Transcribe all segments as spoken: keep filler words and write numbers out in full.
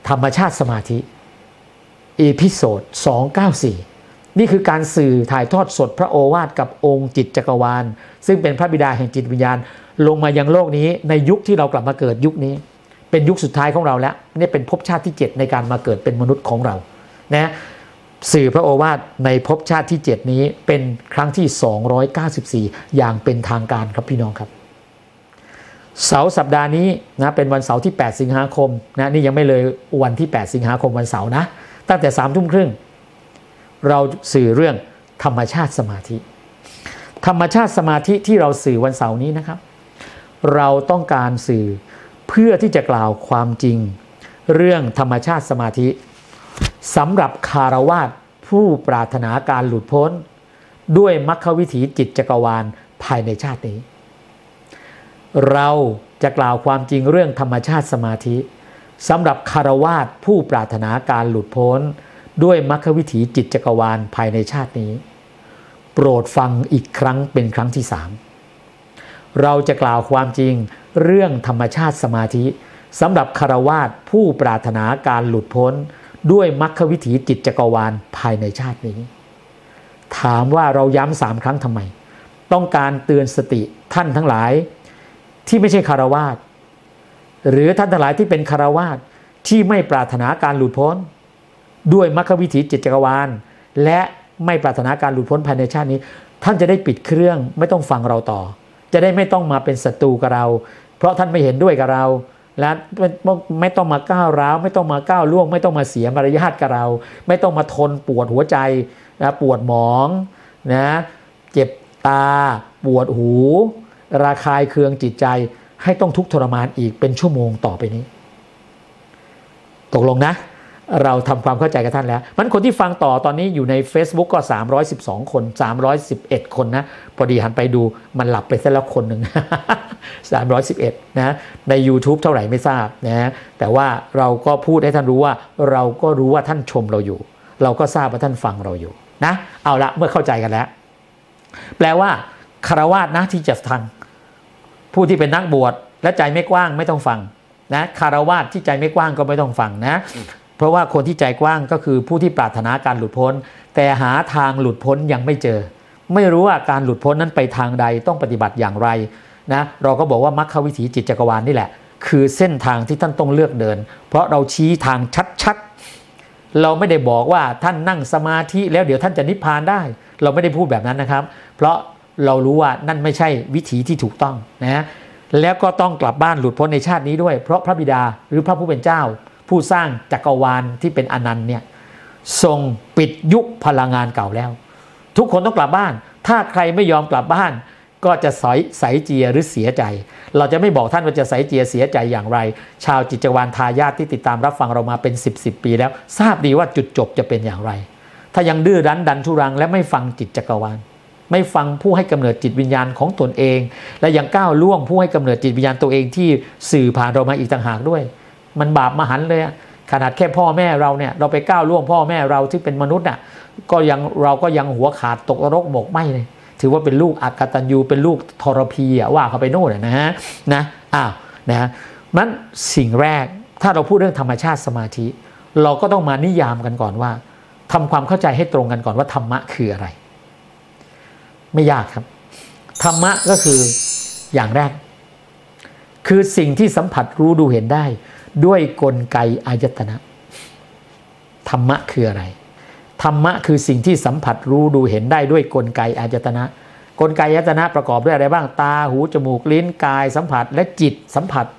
ธรรมชาติสมาธิอีพิโซดสองร้อยเก้าสิบสี่นี่คือการสื่อถ่ายทอดสดพระโอวาทกับองค์จิตจักรวาลซึ่งเป็นพระบิดาแห่งจิตวิญญาณลงมายังโลกนี้ในยุคที่เรากลับมาเกิดยุคนี้เป็นยุคสุดท้ายของเราแล้วนี่เป็นภพชาติที่เจ็ดในการมาเกิดเป็นมนุษย์ของเรานะสื่อพระโอวาทในภพชาติที่เจ็ดนี้เป็นครั้งที่สองร้อยเก้าสิบสี่อย่างเป็นทางการครับพี่น้องครับเสาร์สัปดาห์นี้นะเป็นวันเสาร์ที่แปดสิงหาคมนะนี่ยังไม่เลยวันที่แปดสิงหาคมวันเสาร์นะตั้งแต่สามทุ่มครึ่งเราสื่อเรื่องธรรมชาติสมาธิธรรมชาติสมาธิที่เราสื่อวันเสาร์นี้นะครับเราต้องการสื่อเพื่อที่จะกล่าวความจริงเรื่องธรรมชาติสมาธิสำหรับคารวาสผู้ปรารถนาการหลุดพ้นด้วยมรรควิถีจิตจักรวาลภายในชาตินี้เราจะกล่าวความจริงเรื่องธรรมชาติสมาธิสำหรับคารวาสผู้ปรารถนาการหลุดพ้นด้วยมรรควิถีจิตจักรวาลภายในชาตินี้โปรดฟังอีกครั้งเป็นครั้งที่สามเราจะกล่าวความจริงเรื่องธรรมชาติสมาธิสำหรับคารวาสผู้ปรารถนาการหลุดพ้นด้วยมรรควิถีจิตจักรวาลภายในชาตินี้ถามว่าเราย้ำสามครั้งทำไมต้องการเตือนสติท่านทั้งหลายที่ไม่ใช่คารวาสหรือท่านทั้งหลายที่เป็นคารวาสที่ไม่ปรารถนาการหลุดพ้นด้วยมรรควิถีจิตจักรวาลและไม่ปรารถนาการหลุดพ้นภายในชาตินี้ท่านจะได้ปิดเครื่องไม่ต้องฟังเราต่อจะได้ไม่ต้องมาเป็นศัตรูกับเราเพราะท่านไม่เห็นด้วยกับเราและไม่ต้องมาก้าวร้าวไม่ต้องมาก้าวล่วงไม่ต้องมาเสียมารยาทกับเราไม่ต้องมาทนปวดหัวใจนะปวดหมองนะเจ็บตาปวดหูระคายเคืองจิตใจให้ต้องทุกข์ทรมานอีกเป็นชั่วโมงต่อไปนี้ตกลงนะเราทำความเข้าใจกับท่านแล้วมันคนที่ฟังต่อตอนนี้อยู่ใน Facebook ก็สามร้อยสิบสองคนสามร้อยสิบเอ็ดคนนะพอดีหันไปดูมันหลับไปซะแล้วคนหนึ่ง สามร้อยสิบเอ็ดนะใน YouTube เท่าไหร่ไม่ทราบนะแต่ว่าเราก็พูดให้ท่านรู้ว่าเราก็รู้ว่าท่านชมเราอยู่เราก็ทราบว่าท่านฟังเราอยู่นะเอาละเมื่อเข้าใจกันแล้วแปลว่าคฤหัสถ์นะที่จะฟังผู้ที่เป็นนักบวชและใจไม่กว้างไม่ต้องฟังนะคฤหัสถ์ที่ใจไม่กว้างก็ไม่ต้องฟังนะเพราะว่าคนที่ใจกว้างก็คือผู้ที่ปรารถนาการหลุดพ้นแต่หาทางหลุดพ้นยังไม่เจอไม่รู้ว่าการหลุดพ้นนั้นไปทางใดต้องปฏิบัติอย่างไรนะเราก็บอกว่ามรรควิถีจิตจักรวาลนี่แหละคือเส้นทางที่ท่านต้องเลือกเดินเพราะเราชี้ทางชัดๆเราไม่ได้บอกว่าท่านนั่งสมาธิแล้วเดี๋ยวท่านจะนิพพานได้เราไม่ได้พูดแบบนั้นนะครับเพราะเรารู้ว่านั่นไม่ใช่วิถีที่ถูกต้องนะแล้วก็ต้องกลับบ้านหลุดพ้นในชาตินี้ด้วยเพราะพระบิดาหรือพระผู้เป็นเจ้าผู้สร้างจักรวาลที่เป็นอนันต์เนี่ยทรงปิดยุคพลังงานเก่าแล้วทุกคนต้องกลับบ้านถ้าใครไม่ยอมกลับบ้านก็จะสอยใสเจียหรือเสียใจเราจะไม่บอกท่านว่าจะใสเจียเสียใจอย่างไรชาวจิตจักรวาลทายาทที่ติดตามรับฟังเรามาเป็นสิบสิบปีแล้วทราบดีว่าจุดจบจะเป็นอย่างไรถ้ายังดื้อรั้นดันทุรังและไม่ฟังจิตจักรวาลไม่ฟังผู้ให้กำเนิดจิตวิญญาณของตนเองและยังก้าวล่วงผู้ให้กำเนิดจิตวิญญาณตัวเองที่สื่อผ่านเรามาอีกต่างหากด้วยมันบาปมหันต์เลยขนาดแค่พ่อแม่เราเนี่ยเราไปก้าวล่วงพ่อแม่เราที่เป็นมนุษย์น่ะก็ยังเราก็ยังหัวขาดตกนรกหมกไหมเลยถือว่าเป็นลูกอกตัญญูเป็นลูกทรพีอ่ะว่าเขาไปโน่นนะฮะนะอ้าวนะนั้นสิ่งแรกถ้าเราพูดเรื่องธรรมชาติสมาธิเราก็ต้องมานิยามกันก่อนว่าทำความเข้าใจให้ตรงกันก่อนว่าธรรมะคืออะไรไม่ยากครับธรรมะก็คืออย่างแรกคือสิ่งที่สัมผัสรู้ดูเห็นได้ด้วยกลไกอายตนะธรรมะคืออะไรธรรมะคือสิ่งที่สัมผัสรู้ดูเห็นได้ด้วยกลไกอายตนะกลไกอายตนะประกอบด้วยอะไรบ้างตาหูจมูกลิ้นกายสัมผัสและจิตสัมผัส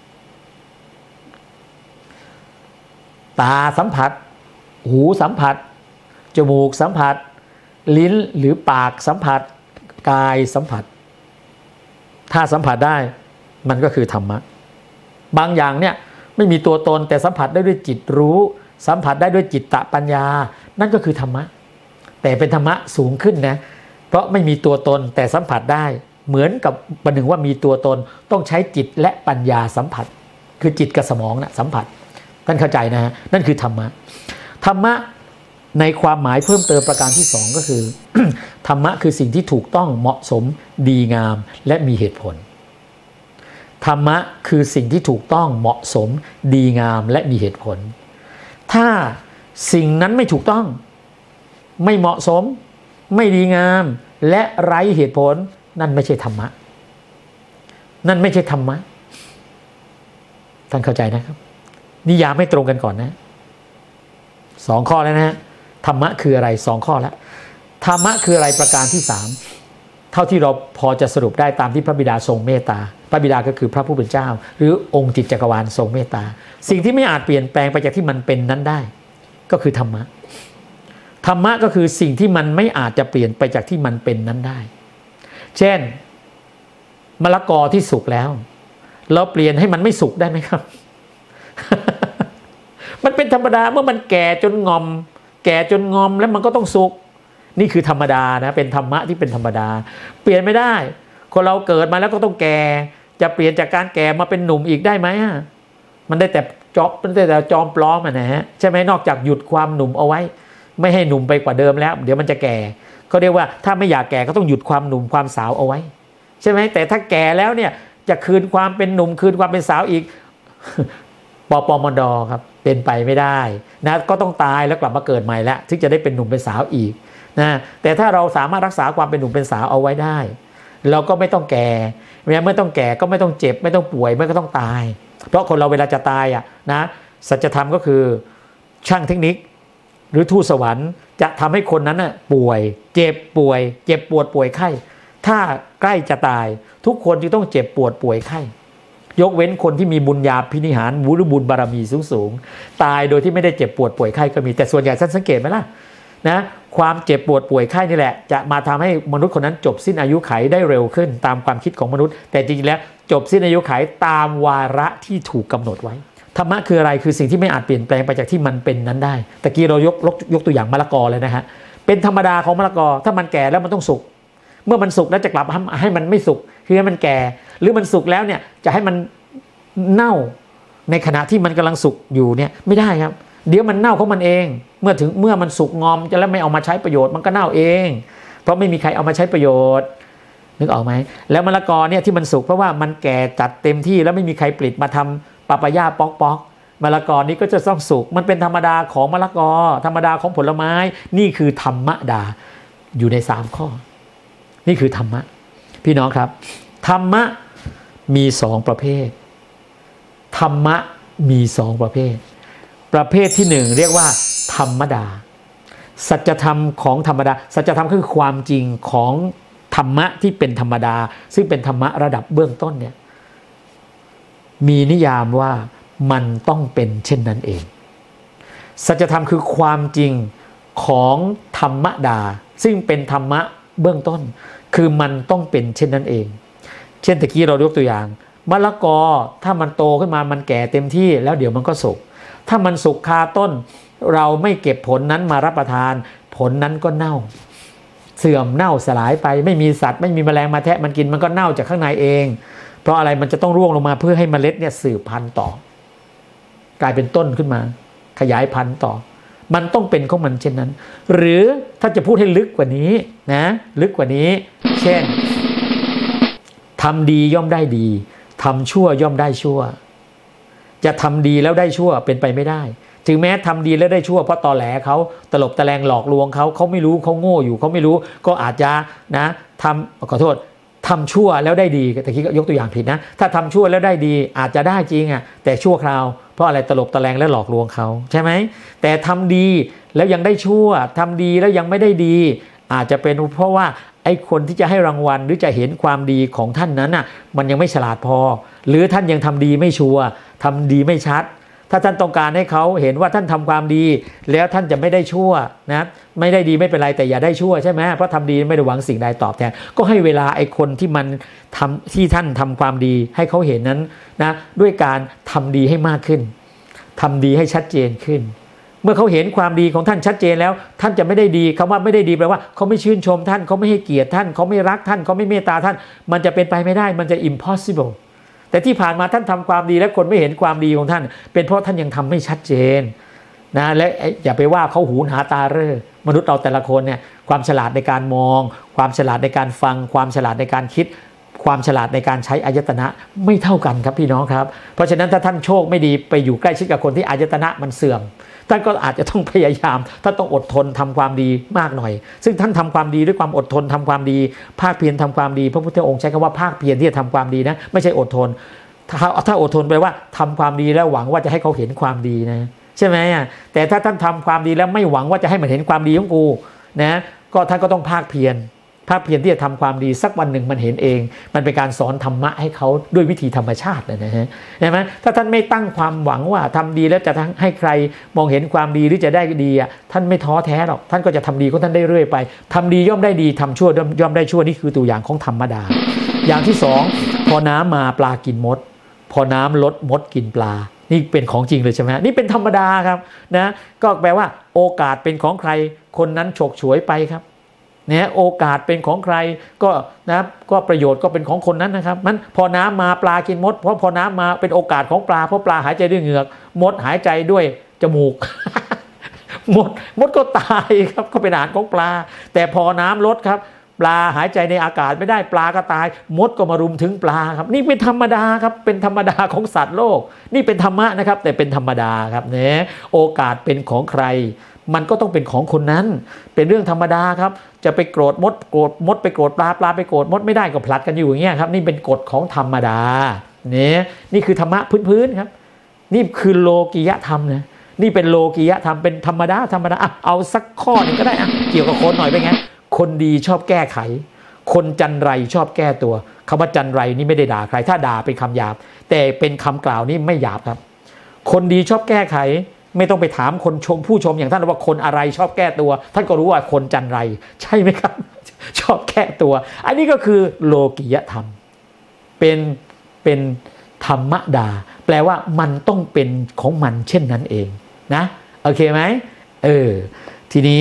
ตาสัมผัสหูสัมผัสจมูกสัมผัสลิ้นหรือปากสัมผัสกายสัมผัสถ้าสัมผัสได้มันก็คือธรรมะบางอย่างเนี่ยไม่มีตัวตนแต่สัมผัสได้ด้วยจิตรู้สัมผัสได้ด้วยจิตตปัญญานั่นก็คือธรรมะแต่เป็นธรรมะสูงขึ้นนะเพราะไม่มีตัวตนแต่สัมผัสได้เหมือนกับประหนึ่งว่ามีตัวตนต้องใช้จิตและปัญญาสัมผัสคือจิตกับสมองนะสัมผัสท่านเข้าใจนะฮะนั่นคือธรรมะธรรมะในความหมายเพิ่มเติมประการที่สองก็คือ ธรรมะคือสิ่งที่ถูกต้องเหมาะสมดีงามและมีเหตุผลธรรมะคือสิ่งที่ถูกต้องเหมาะสมดีงามและมีเหตุผลถ้าสิ่งนั้นไม่ถูกต้องไม่เหมาะสมไม่ดีงามและไร้เหตุผลนั่นไม่ใช่ธรรมะนั่นไม่ใช่ธรรมะท่านเข้าใจนะครับนิยามไม่ตรงกันก่อนนะสองข้อแล้วนะธรรมะคืออะไรสองข้อแล้วธรรมะคืออะไรประการที่สามเท่าที่เราพอจะสรุปได้ตามที่พระบิดาทรงเมตตาพระบิดาก็คือพระผู้เป็นเจ้าหรือองค์จิตจักรวาลทรงเมตตาสิ่งที่ไม่อาจเปลี่ยนแปลงไปจากที่มันเป็นนั้นได้ก็คือธรรมะธรรมะก็คือสิ่งที่มันไม่อาจจะเปลี่ยนไปจากที่มันเป็นนั้นได้เช่นมะละกอที่สุกแล้วเราเปลี่ยนให้มันไม่สุกได้ไหมครับ มันเป็นธรรมดาเมื่อมันแก่จนงอมแก่จนงอมแล้วมันก็ต้องสุกนี่คือธรรมดานะเป็นธรรมะที่เป็นธรรมดาเปลี่ยนไม่ได้คนเราเกิดมาแล้วก็ต้องแก่จะเปลี่ยนจากการแก่มาเป็นหนุ่มอีกได้ไหมมันได้แต่จอบมันได้แต่จอมปลอมนะฮะใช่ไหมนอกจากหยุดความหนุ่มเอาไว้ไม่ให้หนุ่มไปกว่าเดิมแล้วเดี๋ยวมันจะแก่เขาเรียกว่าถ้าไม่อยากแก่ก็ต้องหยุดความหนุ่มความสาวเอาไว้ใช่ไหมแต่ถ้าแก่แล้วเนี่ยจะคืนความเป็นหนุ่มคืนความเป็นสาวอีกปปมดครับเป็นไปไม่ได้นะก็ต้องตายแล้วกลับมาเกิดใหม่แล้วถึงจะได้เป็นหนุ่มเป็นสาวอีกนะแต่ถ้าเราสามารถรักษาความเป็นหนุ่มเป็นสาวเอาไว้ได้เราก็ไม่ต้องแก่ไม่ต้องแก่ก็ไม่ต้องเจ็บไม่ต้องป่วยไม่ก็ต้องตายเพราะคนเราเวลาจะตายอ่ะนะสัจธรรมก็คือช่างเทคนิคหรือทูตสวรรค์จะทำให้คนนั้นน่ะป่วยเจ็บป่วยเจ็บปวดป่วยไข้ถ้าใกล้จะตายทุกคนจึงต้องเจ็บปวดป่วยไข้ยกเว้นคนที่มีบุญญาภินิหารหรือบุญบารมีสูงๆตายโดยที่ไม่ได้เจ็บปวดป่วยไข้ก็มีแต่ส่วนใหญ่ท่านสังเกตไหมล่ะนะความเจ็บปวดป่วยไข้นี่แหละจะมาทำให้มนุษย์คนนั้นจบสิ้นอายุไขได้เร็วขึ้นตามความคิดของมนุษย์แต่จริงๆแล้วจบสิ้นอายุไขตามวาระที่ถูกกำหนดไว้ธรรมะคืออะไรคือสิ่งที่ไม่อาจเปลี่ยนแปลงไปจากที่มันเป็นนั้นได้ตะกี้เรายกยกตัวอย่างมะละกอเลยนะฮะเป็นธรรมดาของมะละกอถ้ามันแก่แล้วมันต้องสุกเมื่อมันสุกแล้วจะกลับให้มันไม่สุกคือให้มันแก่หรือมันสุกแล้วเนี่ยจะให้มันเน่าในขณะที่มันกำลังสุกอยู่เนี่ยไม่ได้ครับเดี๋ยวมันเน่าของมันเองเมื่อถึงเมื่อมันสุกงอมจะแล้วไม่เอามาใช้ประโยชน์มันก็เน่าเองเพราะไม่มีใครเอามาใช้ประโยชน์นึกออกไหมแล้วมะละกอเนี่ยที่มันสุกเพราะว่ามันแก่จัดเต็มที่แล้วไม่มีใครปลิดมาทำปาปายาป๊อกป๊อกมะละกอนี้ก็จะต้องสุกมันเป็นธรรมดาของมะละกอธรรมดาของผลไม้นี่คือธรรมดาอยู่ในสามข้อนี่คือธรรมะพี่น้องครับธรรมะมีสองประเภทธรรมะมีสองประเภทประเภทที่หนึ่งเรียกว่าธรรมดาสัจธรรมของธรรมดาสัจธรรมคือความจริงของธรรมะที่เป็นธรรมดาซึ่งเป็นธรรมะระดับเบื้องต้นเนี่ยมีนิยามว่ามันต้องเป็นเช่นนั้นเองสัจธรรมคือความจริงของธรรมดาซึ่งเป็นธรรมะเบื้องต้นคือมันต้องเป็นเช่นนั้นเองเช่นตะกี้เรายกตัวอย่างมะละกอถ้ามันโตขึ้นมามันแก่เต็มที่แล้วเดี๋ยวมันก็สุกถ้ามันสุกคาต้นเราไม่เก็บผลนั้นมารับประทานผลนั้นก็เน่าเสื่อมเน่าสลายไปไม่มีสัตว์ไม่มีแมลงมาแทะมันกินมันก็เน่าจากข้างในเองเพราะอะไรมันจะต้องร่วงลงมาเพื่อให้เมล็ดเนี่ยสืบพันธุ์ต่อกลายเป็นต้นขึ้นมาขยายพันธุ์ต่อมันต้องเป็นของมันเช่นนั้นหรือถ้าจะพูดให้ลึกกว่านี้นะลึกกว่านี้เช่นทำดีย่อมได้ดีทำชั่วย่อมได้ชั่วจะทำดีแล้วได้ชั่วเป็นไปไม่ได้ถึงแม้ทำดีแล้วได้ชั่วเพราะตอแหลเขาตลบตะแลงหลอกลวงเขาเขาไม่รู้เขาโง่อยู่เขาไม่รู้ก็อาจจะนะทำขอโทษทำชั่วแล้วได้ดีแต่คิดยกตัวอย่างผิดนะถ้าทำชั่วแล้วได้ดีอาจจะได้จริงอ่ะแต่ชั่วคราวเพราะอะไรตลบตะแลงและหลอกลวงเขาใช่ไหมแต่ทำดีแล้วยังได้ชั่วทำดีแล้วยังไม่ได้ดีอาจจะเป็นเพราะว่าไอ้คนที่จะให้รางวัลหรือจะเห็นความดีของท่านนั้นน่ะมันยังไม่ฉลาดพอหรือท่านยังทำดีไม่ชัวร์ทำดีไม่ชัดถ้าท่านต้องการให้เขาเห็นว่าท่านทำความดีแล้วท่านจะไม่ได้ชั่วนะไม่ได้ดีไม่เป็นไรแต่อย่าได้ชั่วใช่ไหมเพราะทำดีไม่ได้หวังสิ่งใดตอบแทนก็ให้เวลาไอ้คนที่มันทำที่ท่านทำความดีให้เขาเห็นนั้นนะด้วยการทำดีให้มากขึ้นทำดีให้ชัดเจนขึ้นเมื่อเขาเห็นความดีของท่านชัดเจนแล้วท่านจะไม่ได้ดีคำว่าไม่ได้ดีแปลว่าเขาไม่ชื่นชมท่านเขาไม่ให้เกียรติท่านเขาไม่รักท่านเขาไม่เมตตาท่านมันจะเป็นไปไม่ได้มันจะ impossible แต่ที่ผ่านมาท่านทำความดีและคนไม่เห็นความดีของท่านเป็นเพราะท่านยังทำไม่ชัดเจนนะและอย่าไปว่าเขาหูหาตาเร่อมนุษย์เราแต่ละคนเนี่ยความฉลาดในการมองความฉลาดในการฟังความฉลาดในการคิดความฉลาดในการใช้อายตนะไม่เท่ากันครับพี่น้องครับเพราะฉะนั้นถ้าท่านโชคไม่ดีไปอยู่ใกล้ชิดกับคนที่อายตนะมันเสื่อมท่านก็อาจจะต้องพยายามท่านต้องอดทนทำความดีมากหน่อยซึ่งท่านทำความดีด้วยความอดทนทำความดีภาคเพียรทำความดีพระพุทธองค์ใช้คำว่าภาคเพียรที่จะทำความดีนะไม่ใช่อดทนถ้าถ้าอดทนแปลว่าทำความดีแล้วหวังว่าจะให้เขาเห็นความดีนะใช่ไหมแต่ถ้าท่านทำความดีแล้วไม่หวังว่าจะให้มันเห็นความดีของกูนะก็ท่านก็ต้องภาคเพียรภาคเพียรที่จะทำความดีสักวันหนึ่งมันเห็นเองมันเป็นการสอนธรรมะให้เขาด้วยวิธีธรรมชาติเลยนะฮะใช่ไหมถ้าท่านไม่ตั้งความหวังว่าทำดีแล้วจะให้ใครมองเห็นความดีหรือจะได้ดีอ่ะท่านไม่ท้อแท้หรอกท่านก็จะทำดีของท่านได้เรื่อยไปทำดีย่อมได้ดีทำชั่วย่อมได้ชั่วนี่คือตัวอย่างของธรรมดาอย่างที่สองพอน้ำมาปลากินมดพอน้ำลดมดกินปลานี่เป็นของจริงเลยใช่ไหมนี่เป็นธรรมดาครับนะก็แปลว่าโอกาสเป็นของใครคนนั้นฉกฉวยไปครับเนี่ยโอกาสเป็นของใครก็นะก็ประโยชน์ก็เป็นของคนนั้นนะครับมันพอน้ำมาปลากินมดเพราะพอน้ำมาเป็นโอกาสของปลาเพราะปลาหายใจด้วยเหงือกมดหายใจด้วยจมูก มดมดก็ตายครับก็เป็นอาหารของปลาแต่พอน้ำลดครับปลาหายใจในอากาศไม่ได้ปลาก็ตายมดก็มารุมถึงปลาครับนี่เป็นธรรมดาครับเป็นธรรมดาของสัตว์โลกนี่เป็นธรรมะนะครับแต่เป็นธรรมดาครับเนี่ยโอกาสเป็นของใครมันก็ต้องเป็นของคนนั้นเป็นเรื่องธรรมดาครับจะไปโกรธมดโกรธมดไปโกรธปลาปลาไปโกรธมดไม่ได้ก็ผลัดกันอยู่อย่างเงี้ยครับนี่เป็นกฎของธรรมดาเนี่ยนี่คือธรรมะพื้นๆครับนี่คือโลกิยธรรมนะนี่เป็นโลกิยธรรมเป็นธรรมดาธรรมดาเอาสักข้อหนึ่งก็ได้อะเกี่ยวกับคนหน่อยเป็นไงคนดีชอบแก้ไขคนจันไรชอบแก้ตัวคำว่าจันไรนี่ไม่ได้ด่าใครถ้าด่าเป็นคำหยาบแต่เป็นคำกล่าวนี่ไม่หยาบครับคนดีชอบแก้ไขไม่ต้องไปถามคนชมผู้ชมอย่างท่านว่าคนอะไรชอบแก้ตัวท่านก็รู้ว่าคนจันไรใช่ไหมครับชอบแก้ตัวอันนี้ก็คือโลกิยธรรมเป็นเป็นธรรมดาแปลว่ามันต้องเป็นของมันเช่นนั้นเองนะโอเคไหมเออทีนี้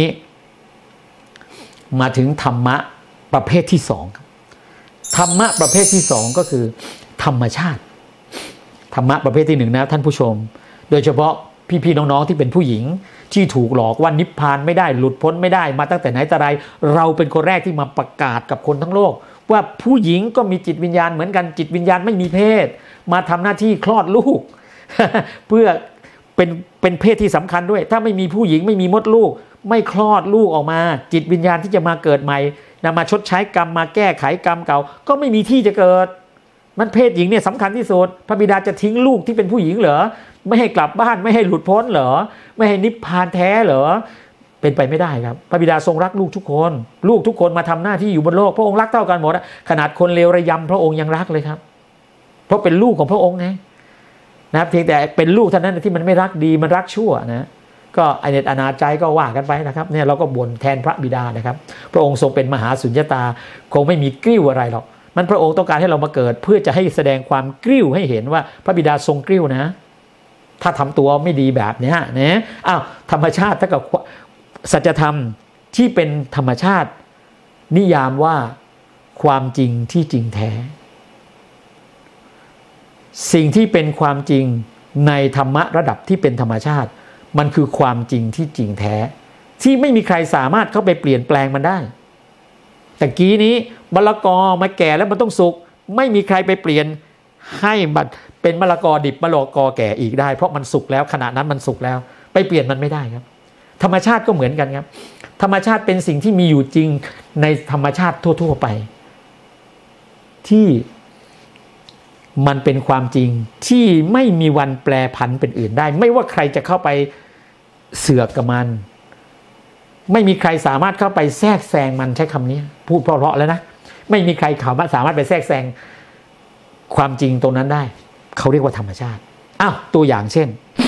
มาถึงธรรมะประเภทที่สองธรรมะประเภทที่สองก็คือธรรมชาติธรรมะประเภทที่หนึ่งนะท่านผู้ชมโดยเฉพาะพี่ๆน้องๆที่เป็นผู้หญิงที่ถูกหลอกว่านิพพานไม่ได้หลุดพ้นไม่ได้มาตั้งแต่ไหนแต่ไรเราเป็นคนแรกที่มาประกาศกับคนทั้งโลกว่าผู้หญิงก็มีจิตวิญญาณเหมือนกันจิตวิญญาณไม่มีเพศมาทำหน้าที่คลอดลูก เพื่อเป็นเป็นเพศที่สำคัญด้วยถ้าไม่มีผู้หญิงไม่มีมดลูกไม่คลอดลูกออกมาจิตวิญญาณที่จะมาเกิดใหม่นำมาชดใช้กรรมมาแก้ไขกรรมเก่าก็ไม่มีที่จะเกิดมันเพศหญิงเนี่ยสำคัญที่สุดพระบิดาจะทิ้งลูกที่เป็นผู้หญิงเหรอไม่ให้กลับบ้านไม่ให้หลุดพ้นเหรอไม่ให้นิพพานแท้เหรอเป็นไปไม่ได้ครับพระบิดาทรงรักลูกทุกคนลูกทุกคนมาทำหน้าที่อยู่บนโลกพระองค์รักเท่ากันหมดขนาดคนเลวระยำพระองค์ยังรักเลยครับเพราะเป็นลูกของพระองค์ไงนะเพียงแต่เป็นลูกเท่านั้นที่มันไม่รักดีมันรักชั่วนะก็อเนจอนาใจก็ว่ากันไปนะครับเนี่ยเราก็บ่นแทนพระบิดานะครับพระองค์ทรงเป็นมหาสุญญตาคงไม่มีกริ้วอะไรหรอกมันพระองค์ต้องการให้เรามาเกิดเพื่อจะให้แสดงความกริ้วให้เห็นว่าพระบิดาทรงกริ้วนะถ้าทำตัวไม่ดีแบบนี้นะอ้าวธรรมชาติถ้ากับสัจธรรมที่เป็นธรรมชาตินิยามว่าความจริงที่จริงแท้สิ่งที่เป็นความจริงในธรรมะระดับที่เป็นธรรมชาติมันคือความจริงที่จริงแท้ที่ไม่มีใครสามารถเข้าไปเปลี่ยนแปลงมันได้แต่กี้นี้มะละกอมาแก่แล้วมันต้องสุกไม่มีใครไปเปลี่ยนให้มันเป็นมะละกอดิบมะละกอแก่อีกได้เพราะมันสุกแล้วขณะนั้นมันสุกแล้วไปเปลี่ยนมันไม่ได้ครับธรรมชาติก็เหมือนกันครับธรรมชาติเป็นสิ่งที่มีอยู่จริงในธรรมชาติทั่วๆไปที่มันเป็นความจริงที่ไม่มีวันแปรผันเป็นอื่นได้ไม่ว่าใครจะเข้าไปเสือกกับมันไม่มีใครสามารถเข้าไปแทรกแซงมันใช้คำนี้พูดเพราะๆแล้วนะไม่มีใครเขาสามารถไปแทรกแซงความจริงตรงนั้นได้เขาเรียกว่าธรรมชาติอ้าวตัวอย่างเช่น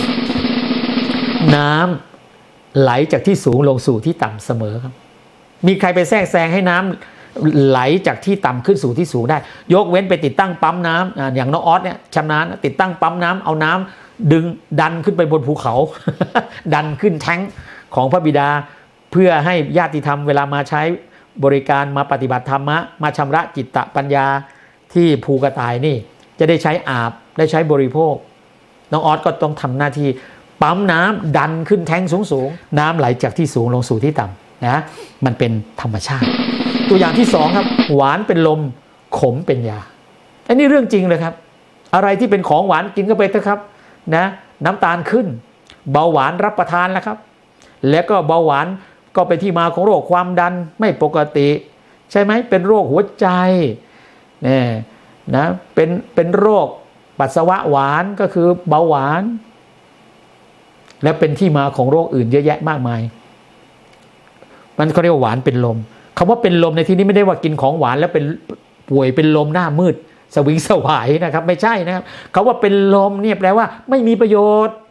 น้ำไหลจากที่สูงลงสู่ที่ต่ำเสมอครับมีใครไปแทรกแซงให้น้ำไหลจากที่ต่ำขึ้นสู่ที่สูงได้ยกเว้นไปติดตั้งปั๊มน้ำอย่างน้องออสเนี่ยชำนาญติดตั้งปั๊มน้ำเอาน้ำดึงดันขึ้นไปบนภูเขา ดันขึ้นแท้งของพระบิดาเพื่อให้ญาติธรรมเวลามาใช้บริการมาปฏิบัติธรรมะมาชำระจิตตปัญญาที่ภูกระต่ายนี่จะได้ใช้อาบได้ใช้บริโภคน้องออสก็ต้องทำหน้าที่ปั๊มน้ำดันขึ้นแท้งสูงๆน้ำไหลจากที่สูงลงสู่ที่ต่ำนะมันเป็นธรรมชาติตัวอย่างที่สองครับหวานเป็นลมขมเป็นยาอันนี้เรื่องจริงเลยครับอะไรที่เป็นของหวานกินก็ไปเถอะครับนะน้ำตาลขึ้นเบาหวานรับประทานแล้วครับแล้วก็เบาหวานก็เป็นที่มาของโรคความดันไม่ปกติใช่ไหมเป็นโรคหัวใจเนี่ยนะเป็นเป็นโรคปัสสาวะหวานก็คือเบาหวานและเป็นที่มาของโรคอื่นเยอะแยะมากมายมันเขาเรียกว่าหวานเป็นลมคำว่าเป็นลมในที่นี้ไม่ได้ว่ากินของหวานแล้วเป็นป่วยเป็นลมหน้ามืดสวิงสวายนะครับไม่ใช่นะครับคำว่าเป็นลมเนี่ยแปลว่าไม่มีประโยชน์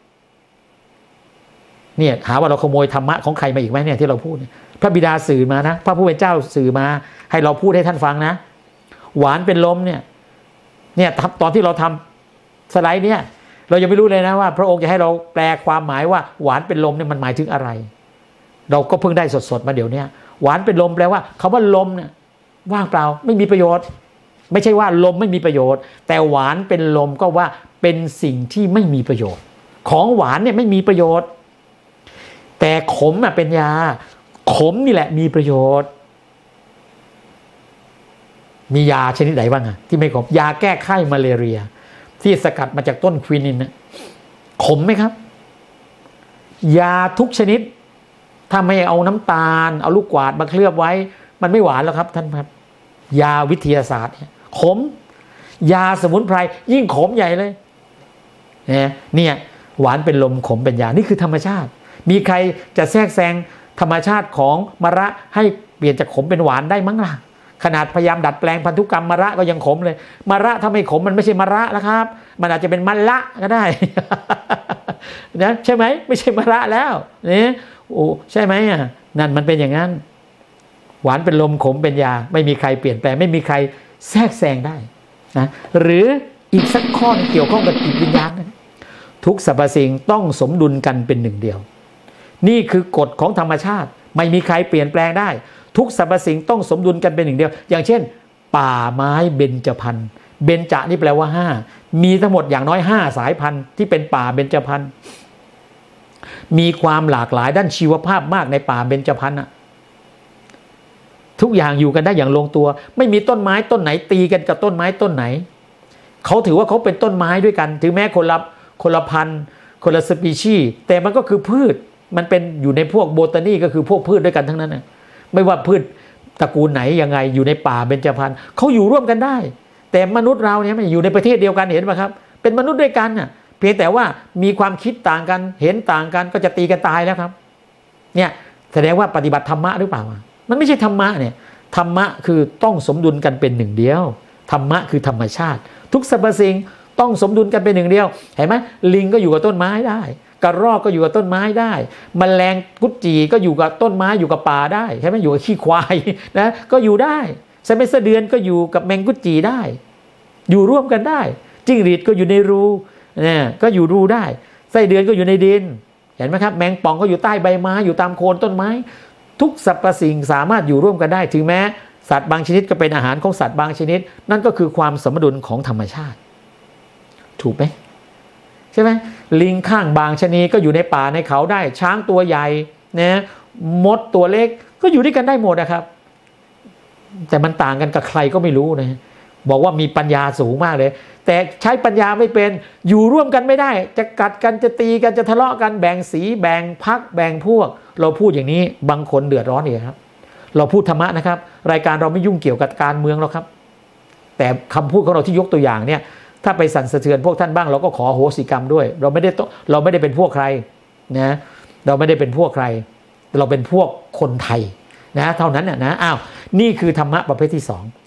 เนี่ยหาว่าเราขโมยธรรมะของใครมาอีกไหมเนี่ยที่เราพูดพระบิดาสื่อมานะพระผู้เป็นเจ้าสื่อมาให้เราพูดให้ท่านฟังนะหวานเป็นลมเนี่ยเนี่ยตอนที่เราทำสไลด์เนี่ยเรายังไม่รู้เลยนะว่าพระองค์จะให้เราแปลความหมายว่าหวานเป็นลมเนี่ยมันหมายถึงอะไรเราก็เพิ่งได้สดๆมาเดี๋ยวนี้หวานเป็นลมแปลว่าคำว่าลมเนี่ยว่างเปล่าไม่มีประโยชน์ไม่ใช่ว่าลมไม่มีประโยชน์แต่หวานเป็นลมก็ว่าเป็นสิ่งที่ไม่มีประโยชน์ของหวานเนี่ยไม่มีประโยชน์แต่ขมอ่ะเป็นยาขมนี่แหละมีประโยชน์มียาชนิดไหนบ้างอะที่ไม่ขมยาแก้ไข้มาเลเรียที่สกัดมาจากต้นควินินนะขมไหมครับยาทุกชนิดถ้าไม่เอาน้ำตาลเอาลูกกวาดมาเคลือบไว้มันไม่หวานแล้วครับท่านครับยาวิทยาศาสตร์ขมยาสมุนไพรยิ่งขมใหญ่เลยเนี่ยเนี่ยหวานเป็นลมขมเป็นยานี่คือธรรมชาติมีใครจะแทรกแซงธรรมชาติของมะระให้เปลี่ยนจากขมเป็นหวานได้มั้งล่ะขนาดพยายามดัดแปลงพันธุกรรมมะระก็ยังขมเลยมะระถ้าไม่ขมมันไม่ใช่มะระแล้วครับมันอาจจะเป็นมะละก็ได้ นะใช่ไหมไม่ใช่มะระแล้วเนี่ยโอ้ใช่ไหมอ่ะนั่นมันเป็นอย่างนั้นหวานเป็นลมขมเป็นยาไม่มีใครเปลี่ยนแปลงไม่มีใครแทรกแซงได้นะหรืออีกสักข้อเกี่ยวข้องกับจิตวิญญาณนะทุกสรรพสิ่งต้องสมดุลกันเป็นหนึ่งเดียวนี่คือกฎของธรรมชาติไม่มีใครเปลี่ยนแปลงได้ทุกสรรพสิ่งต้องสมดุลกันเป็นหนึ่งเดียวอย่างเช่นป่าไม้เบญจพรรณเบญจนี่แปลว่าห้ามีทั้งหมดอย่างน้อยห้าสายพันธุ์ที่เป็นป่าเบญจพรรณมีความหลากหลายด้านชีวภาพมากในป่าเบญจพรรณอะทุกอย่างอยู่กันได้อย่างลงตัวไม่มีต้นไม้ต้นไหนตีกันกับต้นไม้ต้นไหนเขาถือว่าเขาเป็นต้นไม้ด้วยกันถึงแม้คนละคนละพันธุ์คนละสปีชีส์แต่มันก็คือพืชมันเป็นอยู่ในพวกโบตานีก็คือพวกพืชด้วยกันทั้งนั้นนะไม่ว่าพืชตระกูลไหนยังไงอยู่ในป่าเบญจพรรณเขาอยู่ร่วมกันได้แต่มนุษย์เราเนี่ยไม่อยู่ในประเทศเดียวกันเห็นไหมครับเป็นมนุษย์ด้วยกันน่ะเพียงแต่ว่ามีความคิดต่างกันเห็นต่างกันก็จะตีกันตายแล้วครับเนี่ยแสดงว่าปฏิบัติธรรมะหรือเปล่ามันไม่ใช่ธรรมะเนี่ยธรรมะคือต้องสมดุลกันเป็นหนึ่งเดียวธรรมะคือธรรมชาติทุกสรรพสิ่งต้องสมดุลกันเป็นหนึ่งเดียวเห็นไหมลิงก็อยู่กับต้นไม้ได้กระรอกก็อยู่กับต้นไม้ได้แมลงกุดจีก็อยู่กับต้นไม้อยู่กับป่าได้ใช่ไหมอยู่กับขี้ควายนะก็อยู่ได้ใช่ไหมเสดือนก็อยู่กับแมงกุดจีได้อยู่ร่วมกันได้จิ้งหรีดก็อยู่ในรูเนี่ยก็อยู่รูได้ไส้เดือนก็อยู่ในดินเห็นไหมครับแมงป่องก็อยู่ใต้ใบไม้อยู่ตามโคนต้นไม้ทุกสรรพสิ่งสามารถอยู่ร่วมกันได้ถึงแม้สัตว์บางชนิดก็เป็นอาหารของสัตว์บางชนิดนั่นก็คือความสมดุลของธรรมชาติถูกไหมใช่ไหมลิงข้างบางชนีก็อยู่ในป่าในเขาได้ช้างตัวใหญ่นะมดตัวเล็กก็อยู่ด้วยกันได้หมดนะครับแต่มันต่างกันกับใครก็ไม่รู้นะบอกว่ามีปัญญาสูงมากเลยแต่ใช้ปัญญาไม่เป็นอยู่ร่วมกันไม่ได้จะกัดกันจะตีกันจะทะเลาะกันแบ่งสีแบ่งพรรคแบ่งพวกเราพูดอย่างนี้บางคนเดือดร้อนอีกครับเราพูดธรรมะนะครับรายการเราไม่ยุ่งเกี่ยวกับการเมืองหรอกครับแต่คำพูดของเราที่ยกตัวอย่างเนี่ยถ้าไปสั่นสะเทือนพวกท่านบ้างเราก็ขอโหสิกรรมด้วยเราไม่ได้เราไม่ได้เป็นพวกใครนะเราไม่ได้เป็นพวกใครเราเป็นพวกคนไทยนะเท่านั้นนะอ้าวนี่คือธรรมะประเภทที่สอง